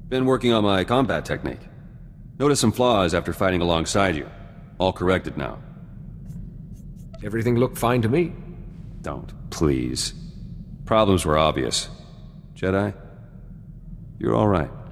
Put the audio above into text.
Been working on my combat technique. Noticed some flaws after fighting alongside you. All corrected now. Everything looked fine to me. Don't, please. Problems were obvious. Jedi, you're all right.